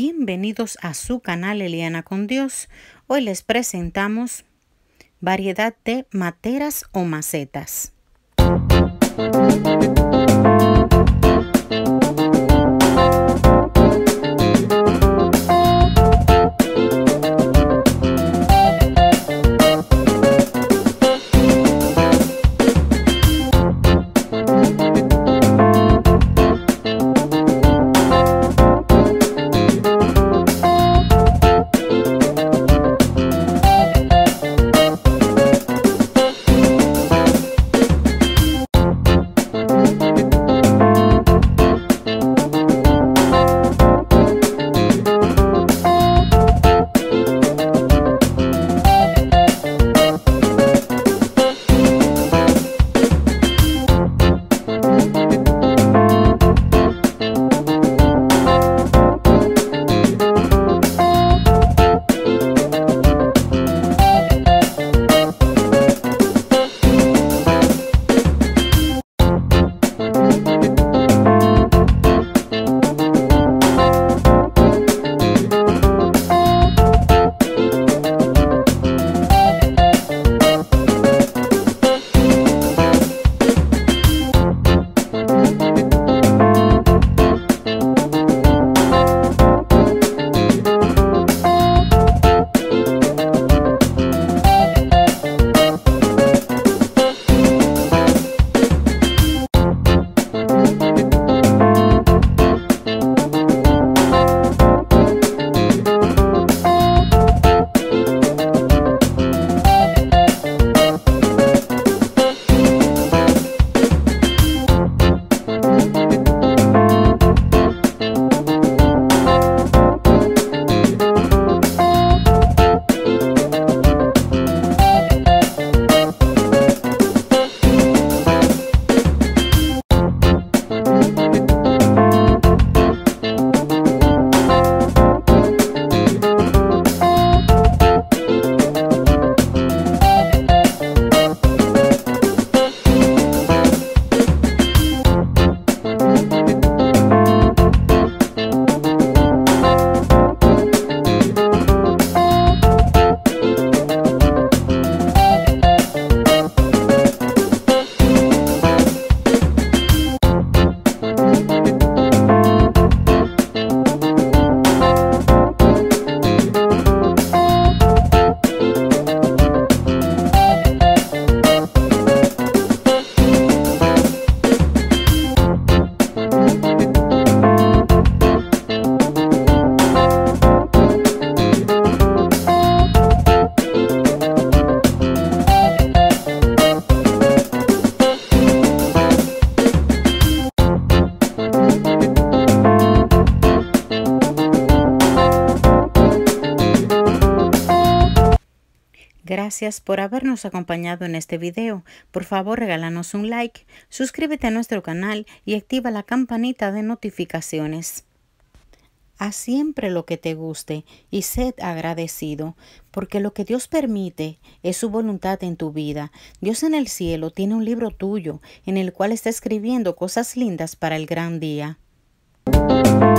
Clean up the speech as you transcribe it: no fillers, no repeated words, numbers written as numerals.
Bienvenidos a su canal Eliana con Dios. Hoy les presentamos variedad de materas o macetas. Gracias por habernos acompañado en este video. Por favor, regálanos un like, suscríbete a nuestro canal y activa la campanita de notificaciones. Haz siempre lo que te guste y sed agradecido, porque lo que Dios permite es su voluntad en tu vida. Dios en el cielo tiene un libro tuyo en el cual está escribiendo cosas lindas para el gran día.